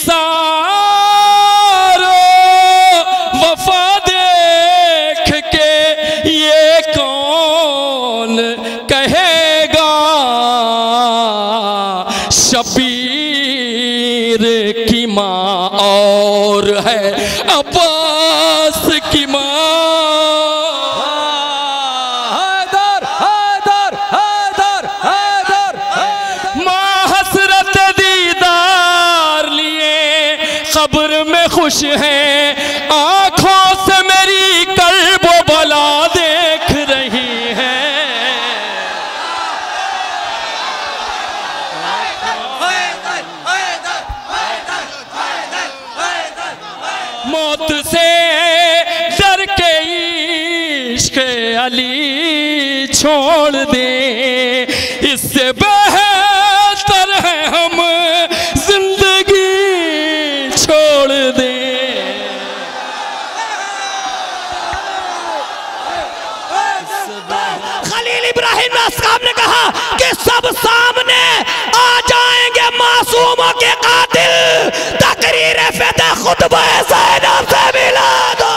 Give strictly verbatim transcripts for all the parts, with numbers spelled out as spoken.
सारो वफा देख के ये कौन कहेगा, शबीर की माँ और है अब्बास की माँ। हैदर हैदर हैदर हैदर माँ हसरत दीदार लिए कब्र में खुश है, आंखों से मेरी कल्ब बला देख रही है। मौत से डर के इश्क अली छोड़ दे, इससे बेहतर है हम जिंदगी छोड़ दे। खलील इब्राहिम अस्साम ने कहा कि सब सामने आ जाएंगे मासूमों के कातिल, तकरीर फ़िदा खुतबा ज़ैनब से मिला दो।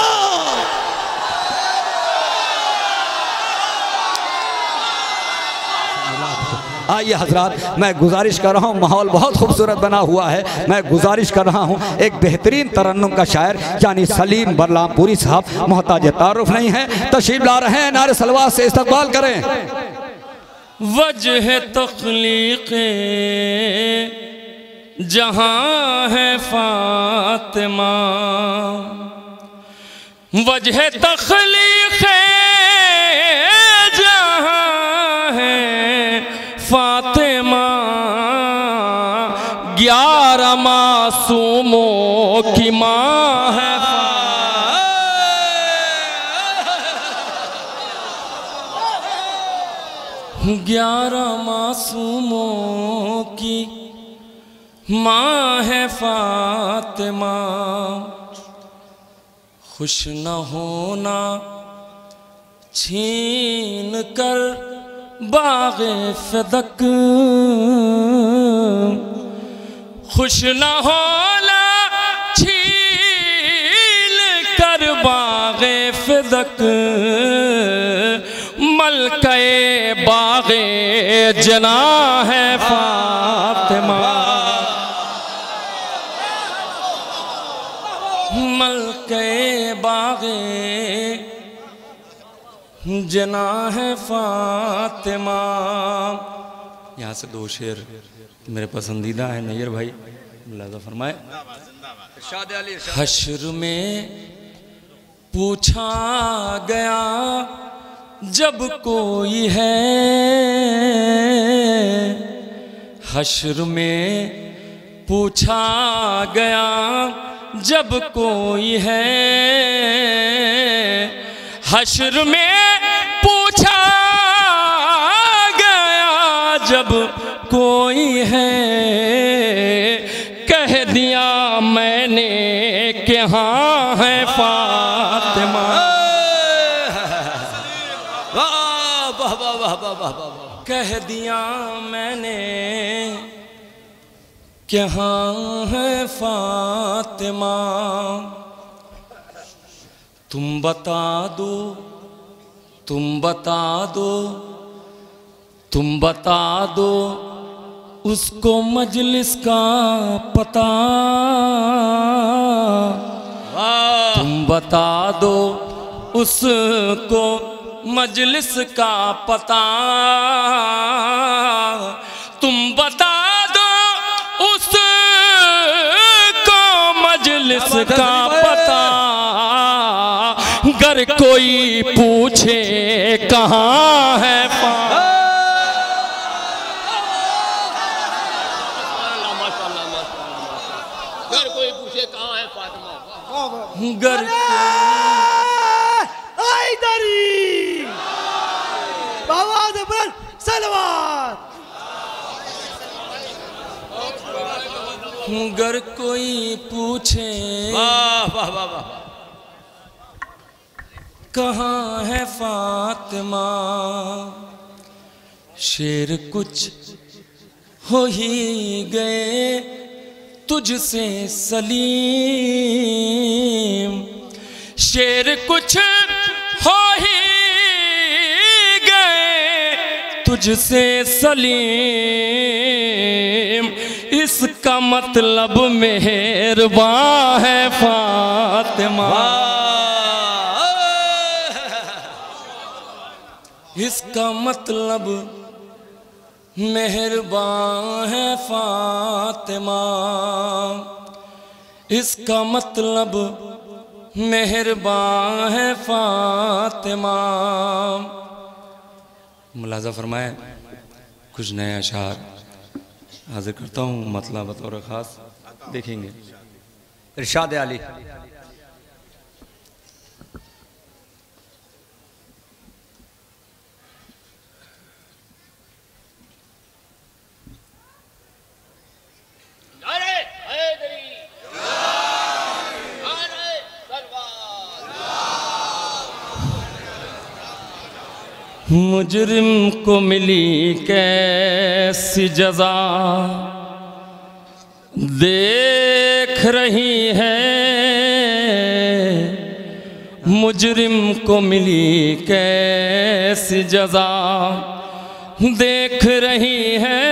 आइए हजरात, मैं गुजारिश कर रहा हूँ, माहौल बहुत खूबसूरत बना हुआ है, मैं गुजारिश कर रहा हूँ एक बेहतरीन तरन्नुम का शायर यानी सलीम बरलामपुरी साहब मोहताज तारुफ नहीं है, तशरीफ ला रहे हैं, नारे सलवात से इस्तकबाल करें। वजह तख्लीक़े जहाँ है फातिमा, वजह तख्लीक़े जहाँ है फातिमा, ग्यारह मासूमों की माँ है। ग्यारह मासूमों की माँ है फातिमा, खुश न होना छीन कर बाग़े फ़दक, खुश न होना छीन कर बाग़े फ़दक, मलके बाग़े जना है फातिमा, मलके बाग़े जना है फातिमा। यहाँ से दो शेर मेरे पसंदीदा है, नैयर भाई मुलाज़ा फरमाए। हश्र में पूछा गया जब कोई है, हश्र में पूछा गया जब कोई है, हश्र में पूछा गया जब कोई है, कह दिया मैंने कि हाँ है फातिमा। कह दिया मैंने कि हाँ है फातिमा, तुम बता दो तुम बता दो तुम बता दो उसको मजलिस का पता, तुम बता दो उसको मजलिस का पता, तुम बता दो उसको मजलिस का पता, गर कोई पूछे कहाँ है फातिमा। गर कोई पूछे कहाँ है फातिमा, गर गर कोई पूछे वाह वाह वाह वाह कहाँ है फातिमा, शेर कुछ हो ही गए तुझसे सलीम, शेर कुछ हो ही गए तुझसे सलीम, इसका मतलब मेहरबान है फातिमा, इसका मतलब मेहरबान है फातिमा, इसका मतलब मेहरबान है फातिमा। मुलाजा फरमाए कुछ नए अशार हाजिर करता हूँ, मतलब बतौर ख़ास देखेंगे। इरशाद आली। मुजरिम को मिली कैसी जज़ा देख रही है, मुजरिम को मिली कैसी जज़ा देख रही है,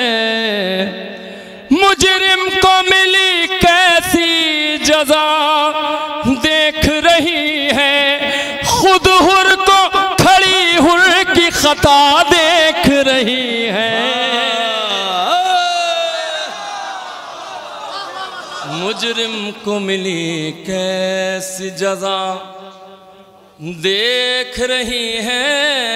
मुजरिम को मिली कैसी जज़ा देख रही है, खुद हुर को हुर की खता देख रही है, मुजरिम को मिली कैसी जज़ा देख रही है,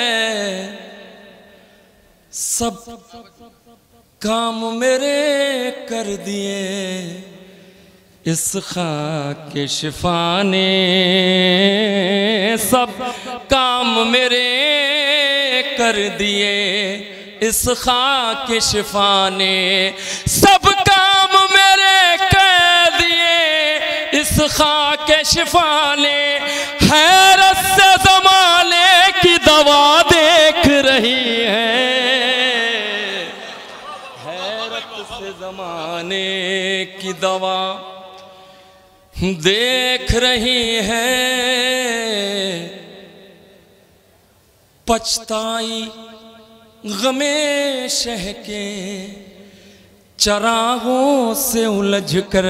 सब काम मेरे कर दिए इस खाक के शिफा ने, सब काम मेरे कर दिए इस खाक के शिफा ने, सब काम मेरे कर दिए इस खाक के शिफा ने, हैरत से ज़माने की दवा देख रही है, हैरत से ज़माने की दवा देख रही है, पछताई गमे शह के चरागों से उलझ कर,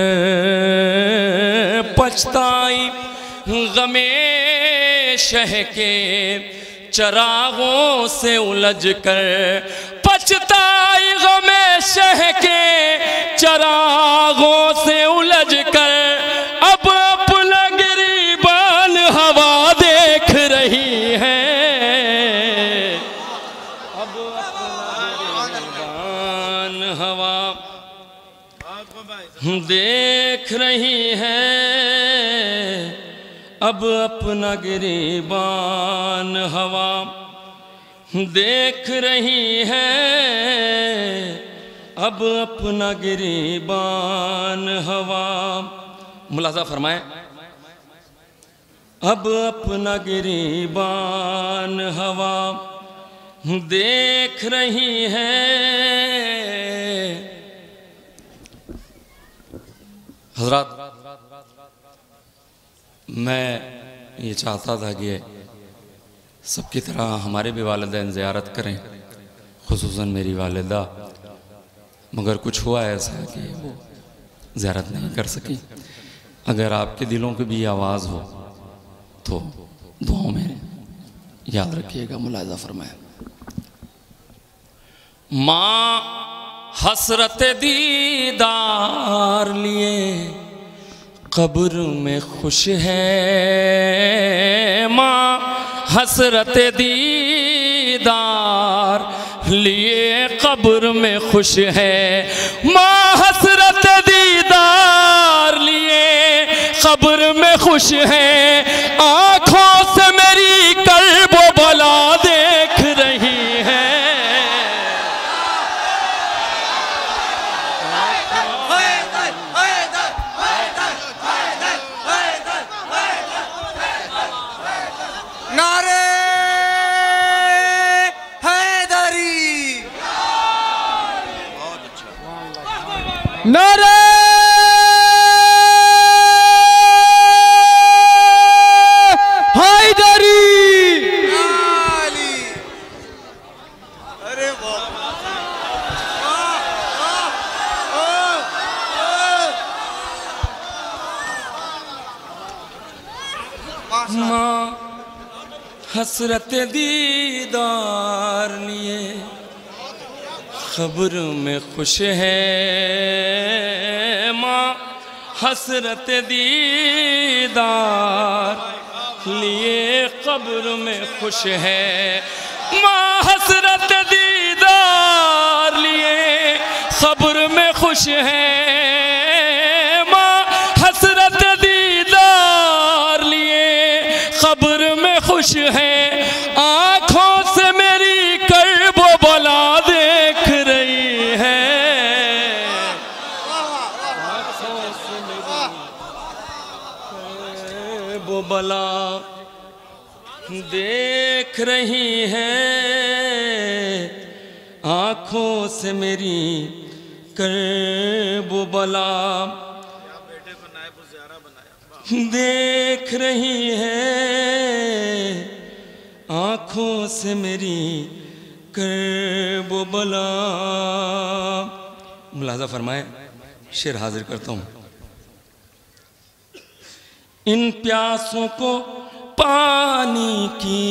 पछताई गमे शह के चरागों से उलझ कर, पछताई गमे शह के चरागों से उलझ कर, अब अपना गिरीबान हवा देख रही है, अब अपना गिरीबान हवा देख रही है, अब अपना गिरीबान हवा देख रही है, अब अपना गिरीबान हवा। मुलाजा फरमाए अब अपना गिरीबान हवा देख रही है, हज़रात मैं ये चाहता था कि सबकी तरह हमारे भी वालिदैन ज़ियारत करें, खुसूसन मेरी वालिदा, मगर कुछ हुआ ऐसा कि वो ज़ियारत नहीं कर सकी। अगर आपके दिलों की भी आवाज़ हो तो दुआओं में याद रखिएगा। मुलाज़ा फरमाए माँ हसरत दीदार लिए कब्र में खुश है, माँ हसरत दीदार लिए कब्र में खुश है, माँ हसरत दीदार लिए कब्र में खुश है, आँखों से मेरी कल्ब बला देख रही है, नारे हसरत दीदार लिए खबर में खुश है माँ, हसरत दीदार लिए कब्र में खुश है माँ, हसरत दीदार लिए खब्र में खुश है माँ, हसरत दीदार लिए खब्र में खुश है। आँखों से मेरी कर्ब बला देख रही है, आँखों से मेरी कर्ब बला देख रही है, आँखों से मेरी कर्ब बला देख रही है, आँखों से मेरी कर्ब बला। मुलाज़ा फरमाए, शेर हाजिर करता हूँ। इन प्यासों को पानी की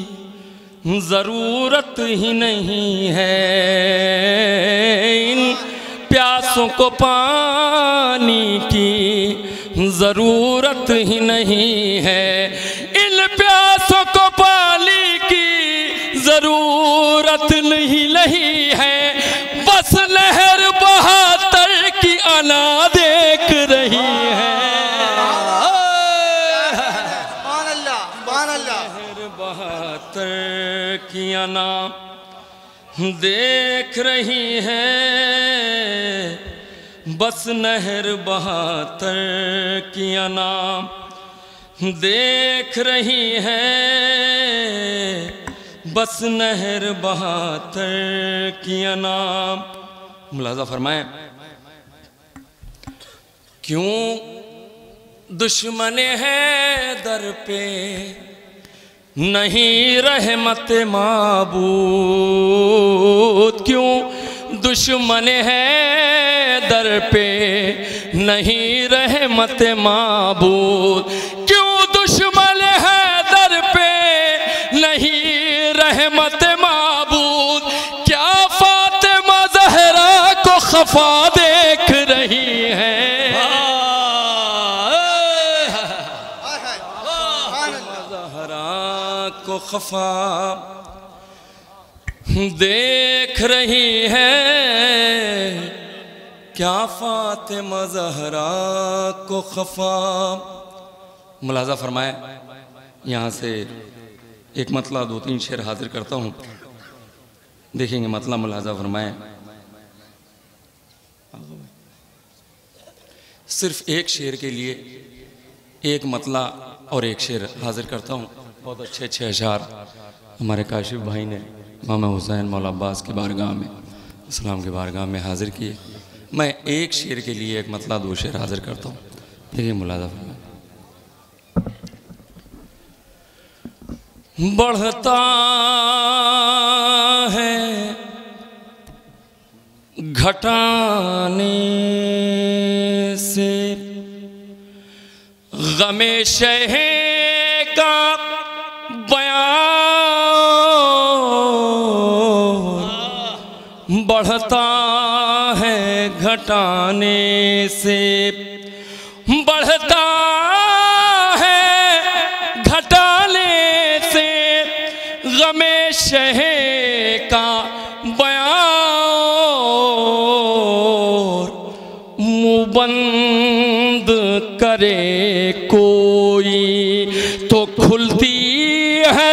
ज़रूरत ही नहीं है, इन प्यासों को पानी की ज़रूरत ही नहीं है, इन प्यासों को पानी की ज़रूरत नहीं नहीं है, बस लहर बहातर की अना देख रही है, लहर बहातर की अना देख रही है, बस नहर बहातर की अना देख रही है, बस नहर बहातर की अना। मुलाज़ा फरमाए, क्यों दुश्मन है दर पे नहीं रहमत माबूद, क्यों दुश्मन है दर पे नहीं रहमत माबूद, क्यों दुश्मन है दर पे नहीं रहमत माबूद, क्या फातिमा ज़हरा को खफा देख रही है, को खफा देख रही है, क्या फातिमा ज़हरा को खफा। मुलाज़ा फरमाए, यहाँ से एक मतला दो तीन शेर हाजिर करता हूँ, देखेंगे मतला। मुलाज़ा फरमाए, सिर्फ एक शेर के लिए एक मतला और एक शेर हाजिर करता हूँ। बहुत अच्छे अच्छे अशार हमारे काशिफ भाई ने इमाम हुसैन मौला अब्बास की बारगाह में, इस्लाम की बारगाह में हाजिर किए। मैं एक शेर के लिए एक मतला दो शेर हाजिर करता हूँ, देखिए मुलाज़ा फरमाए। बढ़ता है घटाने से गमे शहे का बयान, बढ़ता है घटाने से, बढ़ता है घटाने से गमे शहे का बयान, मुँह बंद करे कोई तो खुलती है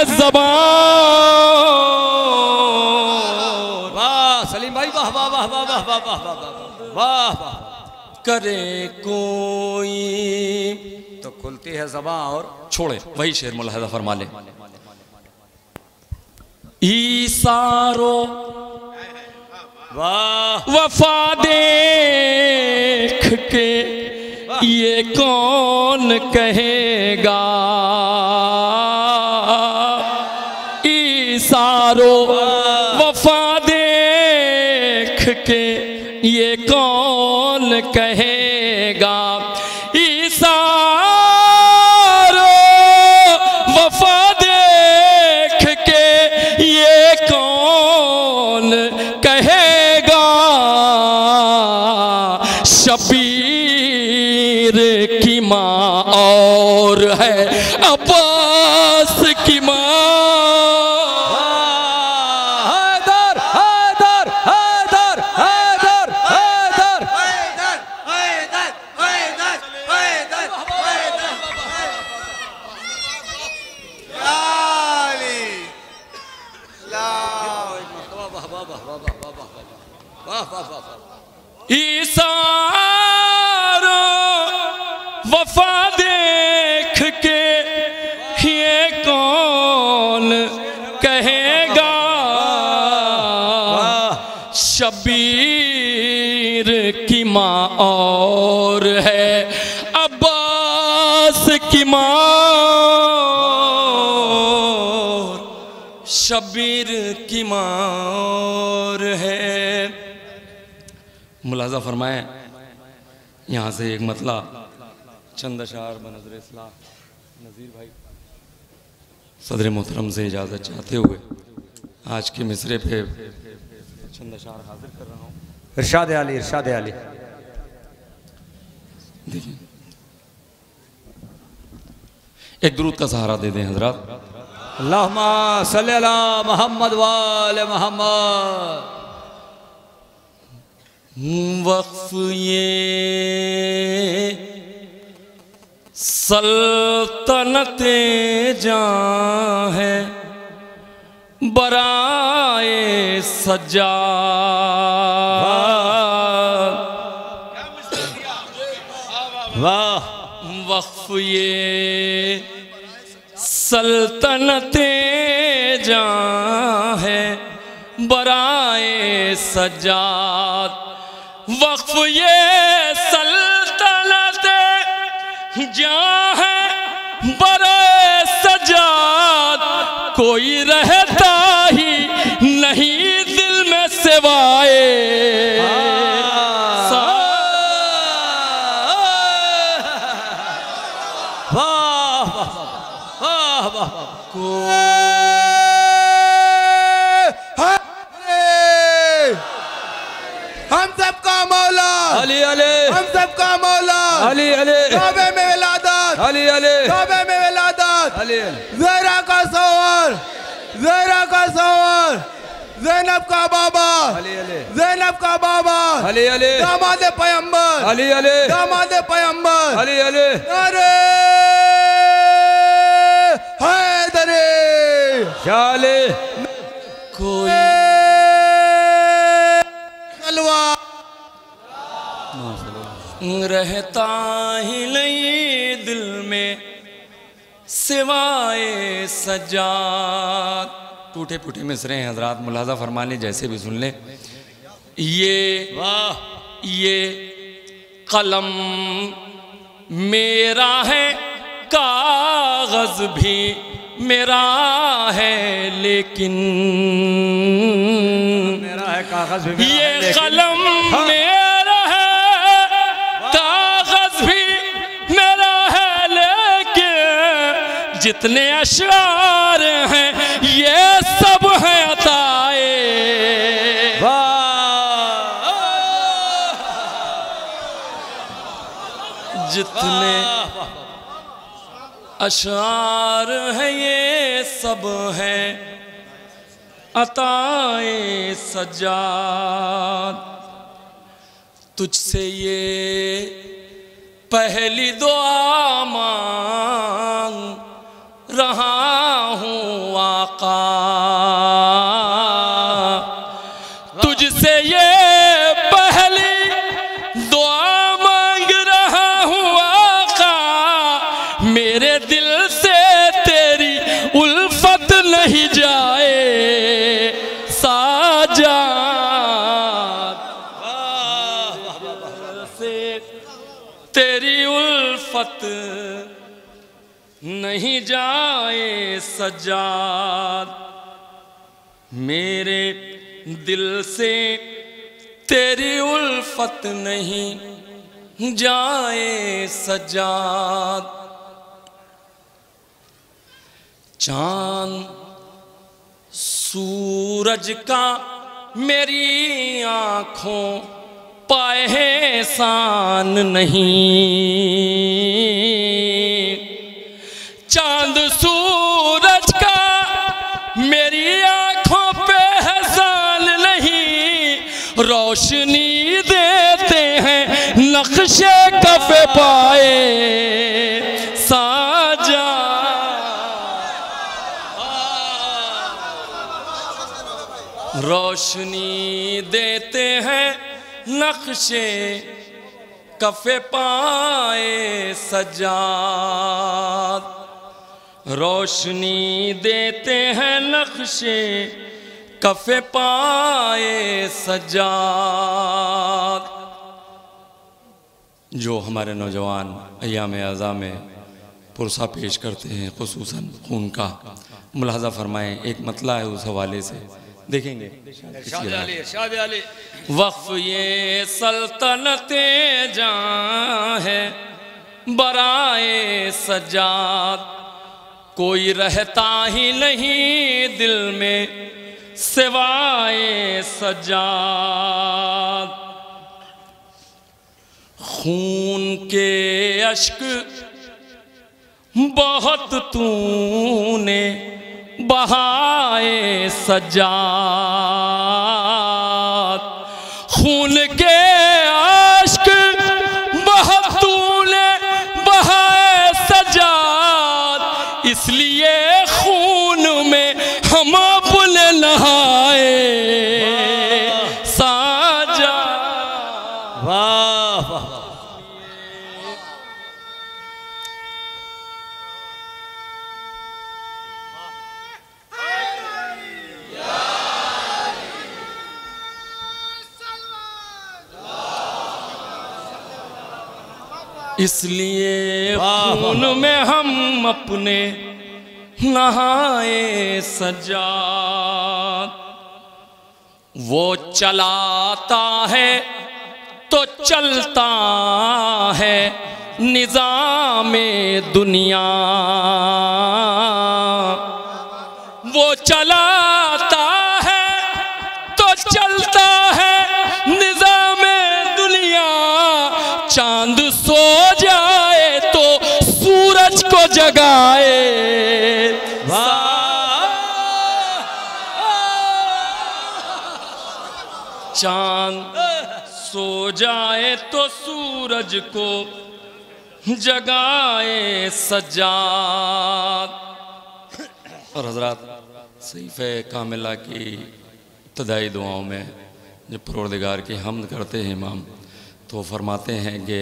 ज़बान। वाह सलीम भाई, वाह वाह वाह वाह वाह वाह वाह वाह वाह। करे कोई तो खुलती है ज़बान और छोड़े, वही शेर मुलाहिज़ा फरमा ले। ईसारो वाह वफा देख के ये कौन कहेगा, ईसारो वफा देख के ये कौन कहेगा, ईसारो वफा देख शबीर की माँ और है अब्बास की माँ। ईसारो वफा देख के ये कौन कहेगा, शबीर की माँ और है अब्बास की माँ, शबीर की माँ और है। मुलाजा फरमाए यहाँ से एक मतला चंद अशार बनज़र इस्लाह नज़ीर भाई सदर मोहतरम से इजाज़त चाहते हुए आज के मिसरे पे चंद अशार हाजिर कर रहा हूँ। इरशाद आली, इरशाद आली। देखिए एक दुरूद का सहारा दे दें हजरात। अल्लाहुम्मा सल्ली अला मोहम्मद व आले मोहम्मद। वक्फ ये सल्तनते जां है बराए सज्जाद। वाह। वक्फ ये सल्तनते जां है बराए सज्जाद। वक्फ ये सल्तनत जां है बराए सज्जाद, कोई रहता ही नहीं दिल में सिवाए हम सबका मौला अली अली, हम सबका मौला अली अली, काबे में विलादत, अली अली, काबे में विलादत, अली अली, ज़हरा का सवार, ज़हरा का सवार, ज़ैनब का बाबा, अली अली, ज़ैनब का बाबा, अली अली, दामाद पैगंबर, अली अली, दामाद पैगंबर, अली अली। अरे हैदरी शाले कोई रहता ही नहीं दिल में सिवाए सज्जाद। टूटे फूटे मिसरे हैं हजरात, मुलाजा फरमा लें जैसे भी सुन लें। ये वाह ये कलम मेरा है, कागज भी मेरा है, लेकिन मेरा है कागज भी मेरा ये है, कलम मेरा है, कागज भी मेरा है, लेकिन जितने अशआर हैं ये सब हैं अताए। जितने अशआर हैं ये सब हैं अताए सज्जाद। तुझसे ये पहली दुआ मांग रहा हूँ आका, तुझसे ये पहली दुआ मांग रहा हूँ आका, मेरे दिल से तेरी उल्फत नहीं जाए साजाद, से तेरी उल्फत नहीं जाए सज्जाद, मेरे दिल से तेरी उल्फत नहीं जाए सज्जाद। चांद सूरज का मेरी आँखों पाए हैं शान नहीं, चांद सूरज का मेरी आंखों पे एहसान नहीं, रोशनी देते हैं नक्शे कफे पाए साजा। रोशनी देते हैं नक्शे कफे पाए सजाद, रोशनी देते हैं नक्शे कफे पाए सजाद। जो हमारे नौजवान अय्याम आज़ा में पुरसा पेश करते हैं खुसूसन खून का, मुलाहजा फरमाएं, एक मतला है उस हवाले से देखेंगे। वक्फ ये सल्तनते जहाँ है बराए सजाद, कोई रहता ही नहीं दिल में सिवाए सजाद। खून के अश्क बहुत तूने बहाए सजाद, खून के अश्क बहुत तूने बहाए सजाद, इसलिए खून में हम अपने नहाए साजा। वाह वाह। इसलिए खून में हम अपने नहाए सजाद। वो चलाता है तो चलता है निज़ामे दुनिया, वो चलाता है तो चलता है निज़ामे दुनिया, चांद सो जाए तो सूरज को जगाए। चांद सो जाए तो सूरज को जगाए सजाद। और हजरात सहीफ़े कामिला की इब्तदाई दुआओं में जब परवरदिगार की हम्द करते हैं इमाम, तो फरमाते हैं कि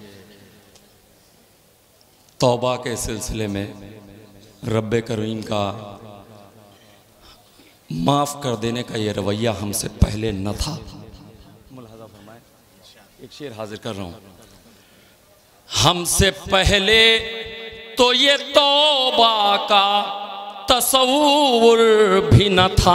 तौबा के सिलसिले में रब्बे करीम का माफ़ कर देने का ये रवैया हमसे पहले न था। मुलाहज़ा फरमाएं, एक शेर हाजिर कर रहा हूँ। हमसे पहले तो ये तौबा का तसव्वुर भी न था,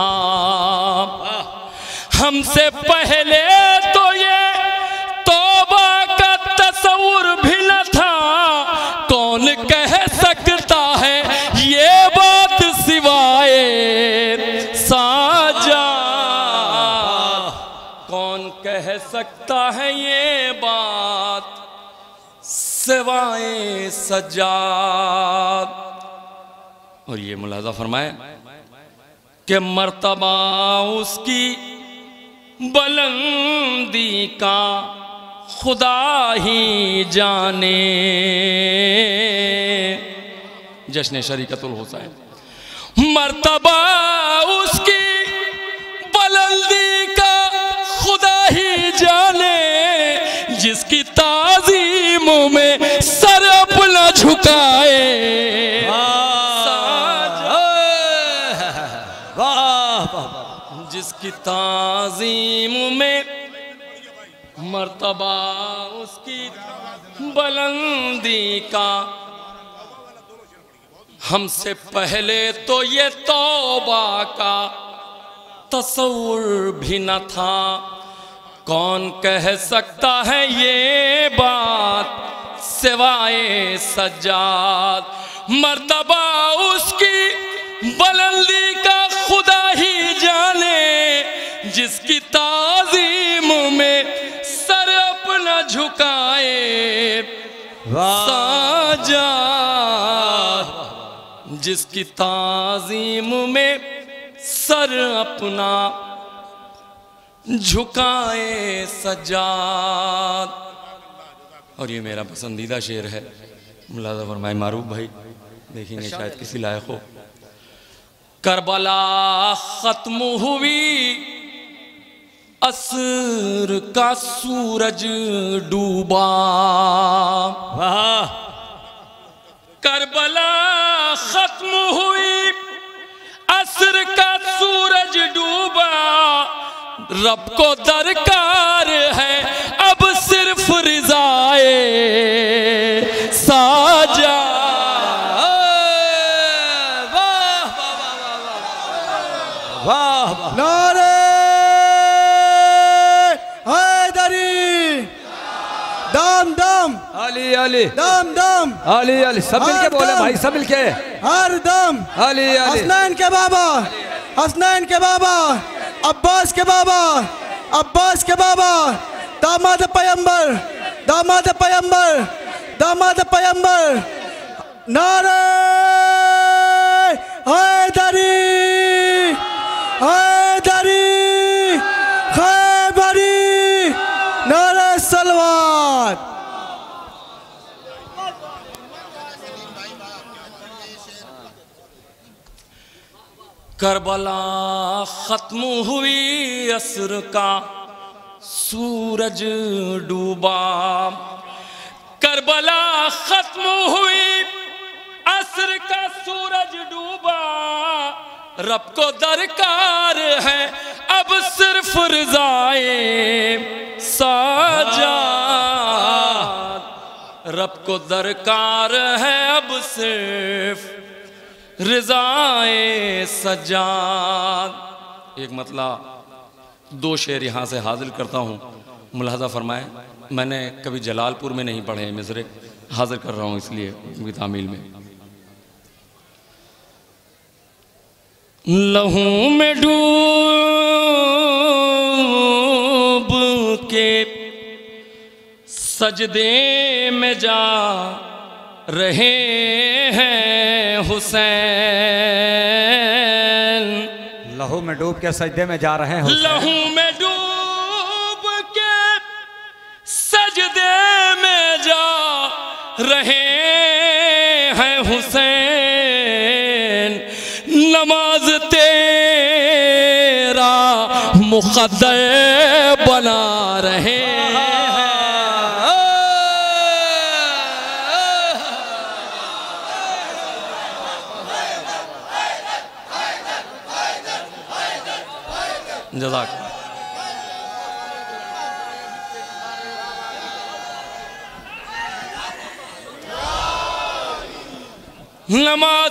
हमसे पहले तो ये तौबा का तसव्वुर भी न था। कौन कह सकता है ये बात सिवाए साजा, कौन कह सकता है ये बात सिवाए सजाद। और ये मुलाज़ा फरमाए कि मर्तबा उसकी बुलंदी का खुदा ही जाने। जश्न शरीकतुल हुसैन। मर्तबा उसकी बुलंदी का खुदा ही जाने, जिसकी ताज़ीम में सर अपना झुकाए। जिसकी ताज़ीम में मर्तबा उसकी बुलंदी का, हमसे पहले तो ये तौबा का तसव्वुर भी न था। कौन कह सकता है ये बात सिवाए सजाद। मर्तबा उसकी बुलंदी का खुदा ही जाने, जिसकी ताज़ीम में सर साजाद, जिसकी ताजीम में सर अपना झुकाए सजाद। और ये मेरा पसंदीदा शेर है, मुलाज़ा फरमाए मारूफ भाई, देखेंगे शायद किसी लायक हो। करबला खत्म हुई, असर का सूरज डूबा। वाह। करबला खत्म हुई, असर का सूरज डूबा। रब को दरकार है अब सिर्फ रिज़ाए साजा। वाह। नारे हैदरी, दम दम अली अली दम दम अली अली, सब मिलके बोले भाई, सब मिलके। हर दम अली अली, हसनैन के बाबा, हसनैन के बाबा, अब्बास के बाबा, अब्बास के बाबा, दामाद पैगंबर, दामाद पैगंबर, दामाद पैगंबर। नारे हैदरी, हैदरी, खैबरी, नारे सलवात। करबला खत्म हुई, असर का सूरज डूबा। करबला खत्म हुई, असर का सूरज डूबा। रब को दरकार है अब सिर्फ रिज़ाए साजाद। रब को दरकार है अब सिर्फ रिज़ाए सजाद। एक मतलब दो शेर यहाँ से हाजिर करता हूँ, मुलाहजा फरमाए। मैंने कभी जलालपुर में नहीं पढ़े मिसरे, हाजिर कर रहा हूँ इसलिए उनकी तामील में। लहू में डूब के सजदे में जा रहे हैं हुसैन। लहू में डूब के सजदे में जा रहे हैं हुसैन। लहू में डूब के सजदे में जा रहे हैं हुसैन। नमाज तेरा मुक़द्दर बना रहे हैं। जज़ाक। नमाज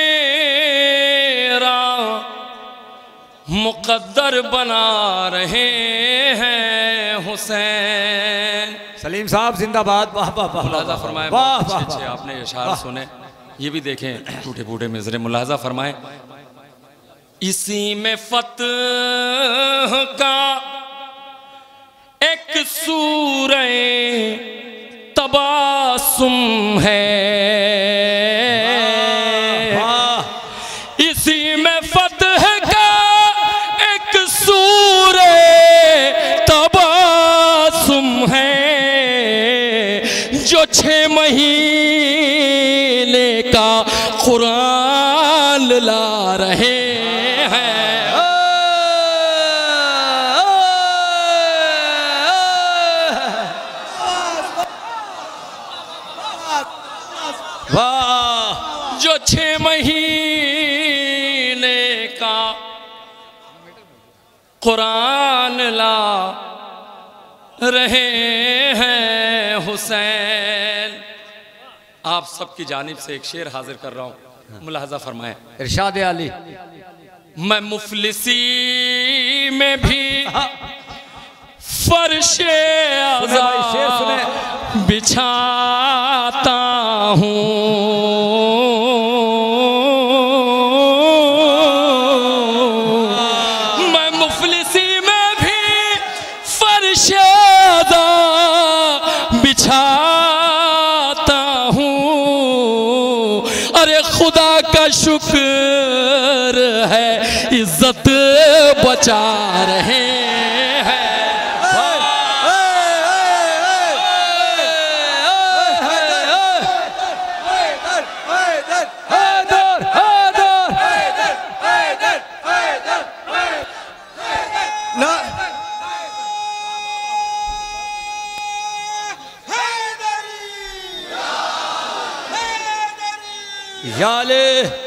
तेरा मुक़द्दर बना रहे हैं हुसैन। सलीम साहब जिंदाबाद। वाह वाह वाह, मुलाज़ा फरमाए। वाह अच्छे वाह अच्छे आपने इशारे सुने, ये भी देखें टूटे फूटे मिसरे। मुलाज़ा फरमाए, इसी में फतह का एक सूरह तबासुम है। इसी में फतह का एक सूरह तबासुम है, जो छह महीने का कुरान ला रहे हैं। वाह। जो छह महीने का कुरान ला रहे हैं हुसैन। आप सबकी जानिब से एक शेर हाजिर कर रहा हूँ, मुलाहजा फरमाएं। इरशाद अली। मैं मुफलिसी में भी फर्शे आज़ाद बिछाता हूँ। मैं मुफलिसी में भी फर्शे आज़ाद बिछाता शुक्र है इज्जत बचा रहे हैं। याले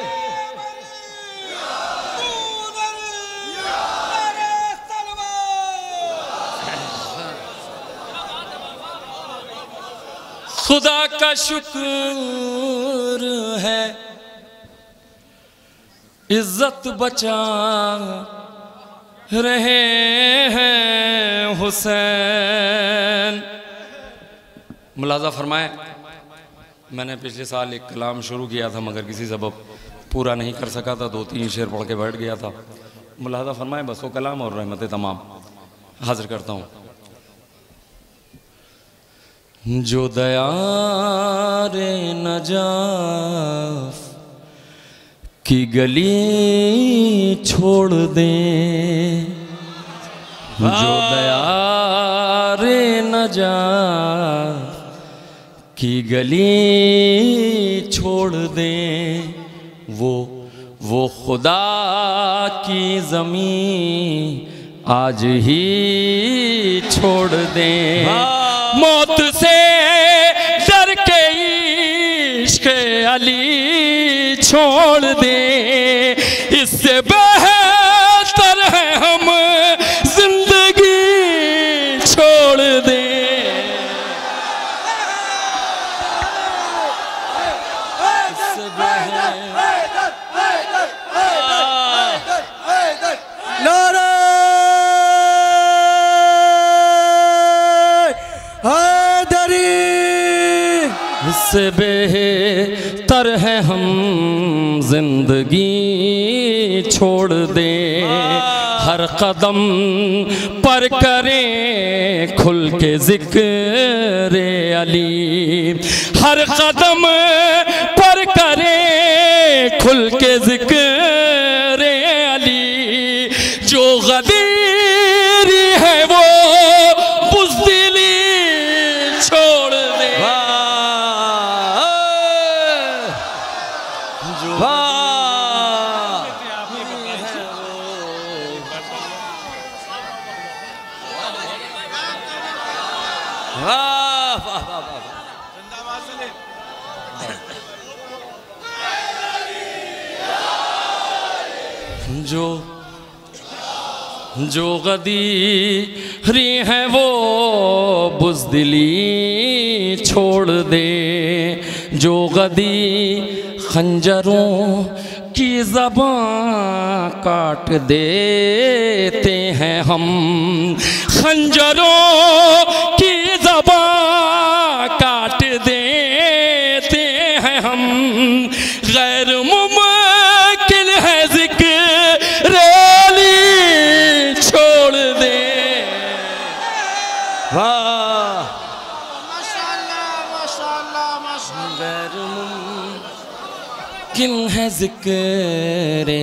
खुदा का शुक्र है इज्जत बचा रहे हैं हुसैन। मुलाजा फरमाए, मैंने पिछले साल एक कलाम शुरू किया था मगर किसी सबब पूरा नहीं कर सका था, दो तीन शेर पढ़ के बैठ गया था। मुलाजा फरमाए बस वो कलाम और रहमत तमाम हाजिर करता हूँ। जो दयारे नजाफ की गली छोड़ दे, जो दयारे नजाफ की गली छोड़ दे, वो वो खुदा की ज़मीन आज ही छोड़ दे। मौत से डर के इश्क़ अली छोड़ दे, इससे बेहतर है हम जिंदगी छोड़ दे। इससे बेहतर है हम जिंदगी छोड़ दे। हर कदम पर करें खुल के जिक्र अली, हर कदम पर करें खुल के जिक्र अली। जो गदीरी है वो बुज़दिली छोड़ दे। जो जो गदीरी है वो बुज़दिली छोड़ दे। जो गदी खंजरों की ज़बां काट देते हैं हम, खंजरों की ज़बां काट देते हैं हम। गैर मुमकिन है ज़िक्र अली छोड़ दे। वाह माशाअल्लाह माशाअल्लाह माशाअल्लाह। गैर मुमकिन है ज़िक्र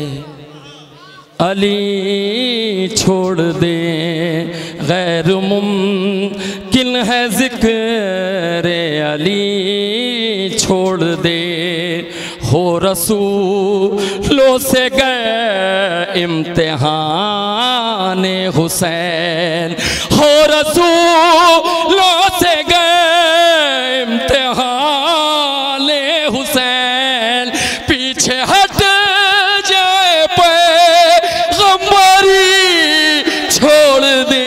अली छोड़ दे, गैर मुमकिन है ज़िक्र अली छोड़ दे। हो रसूलों से गए इम्तिहान हुसैन, हो रसूलों से गए इम्तिहान हुसैन। पीछे हट जाए पैगंबरी छोड़ दे।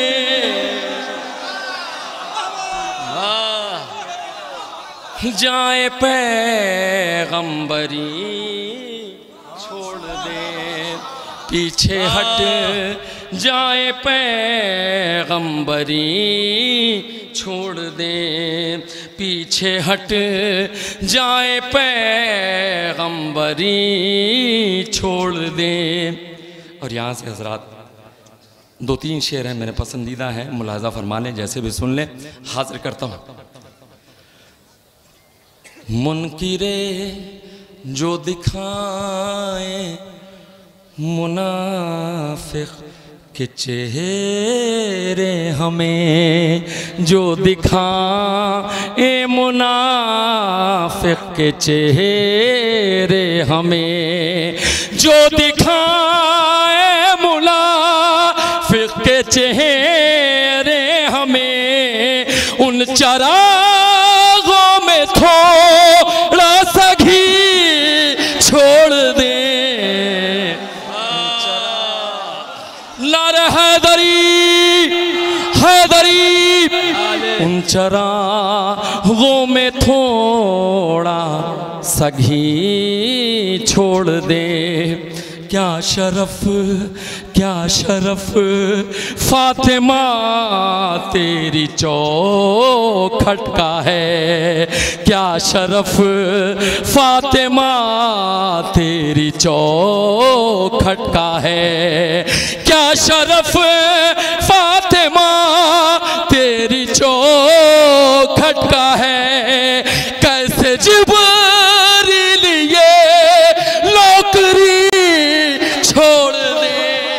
जाए पैगंबरी छोड़ दे, पीछे हट जाए पैगंबरी छोड़ दे, पीछे हट जाए पैगंबरी छोड़ दे। और यहाँ से हजरात दो तीन शेर हैं मेरे पसंदीदा हैं, मुलाजा फरमा लें, जैसे भी सुन लें। हाजिर करता हूँ। मुनकिरे जो दिखाए मुनाफिक के चेहरे हमें, जो दिखाए मुनाफिक के चेहरे हमें, जो दिखाए मुनाफिक के चेहरे हमें, उन चरागों में थोड़ा सा घी छोड़ दे। लारे हैदरी हैदरी, उन चरागों में थोड़ा सा घी छोड़ दे। क्या शरफ क्या शरफ फातिमा तेरी चौखट का है, क्या शरफ फातिमा तेरी चौखट का है, क्या शरफ फातिमा तेरी चौखट का है। कैसे जिब्रील ये नौकरी छोड़ दे,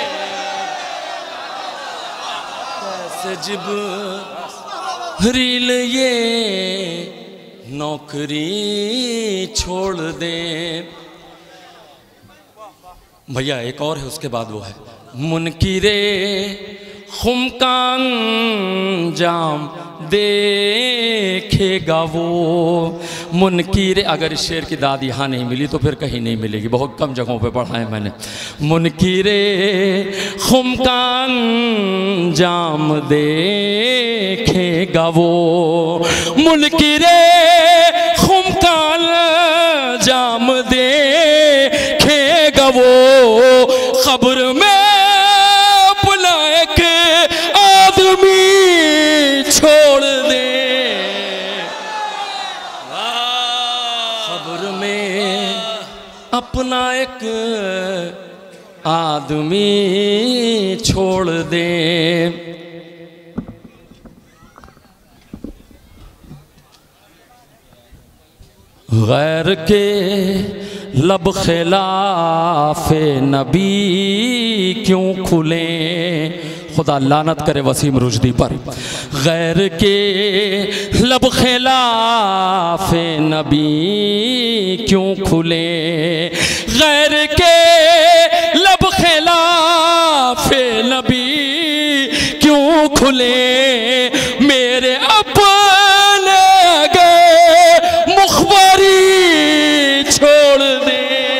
कैसे जिब्रील ये नौकरी छोड़ दे। भैया एक और है, उसके बाद वो है मुनकिरे खुमकान जाम देखेगा वो। मुनकिरे, अगर इस शेर की दाद यहाँ नहीं मिली तो फिर कहीं नहीं मिलेगी, बहुत कम जगहों पे पढ़ा है मैंने। मुनकिरे खुमकान जाम देखेगा वो, मुनकिरे खुमकान जाम देखेगा वो। खबर में अपना एक आदमी छोड़ दे, खबर में अपना एक आदमी छोड़ दे। गैर के लब खिलाफे नबी क्यों खुले, खुदा लानत करे वसीम रुश्दी पर। गैर के लब खिलाफे नबी क्यों खुले, गैर के लब खिलाफे नबी क्यों खुले। मेरे अपने गए मुखबरी छोड़ दे,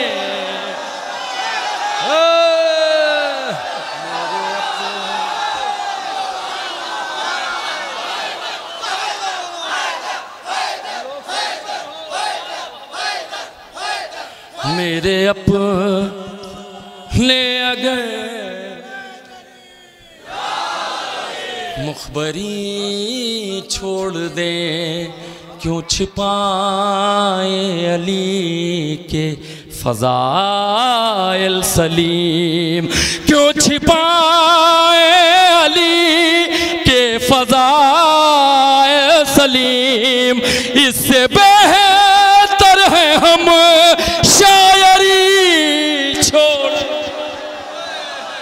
मेरे अपने अगर मुखबरी छोड़ दे। क्यों छिपाए अली के फ़ज़ाइल सलीम, क्यों छिपाए अली के फ़ज़ाइल सलीम।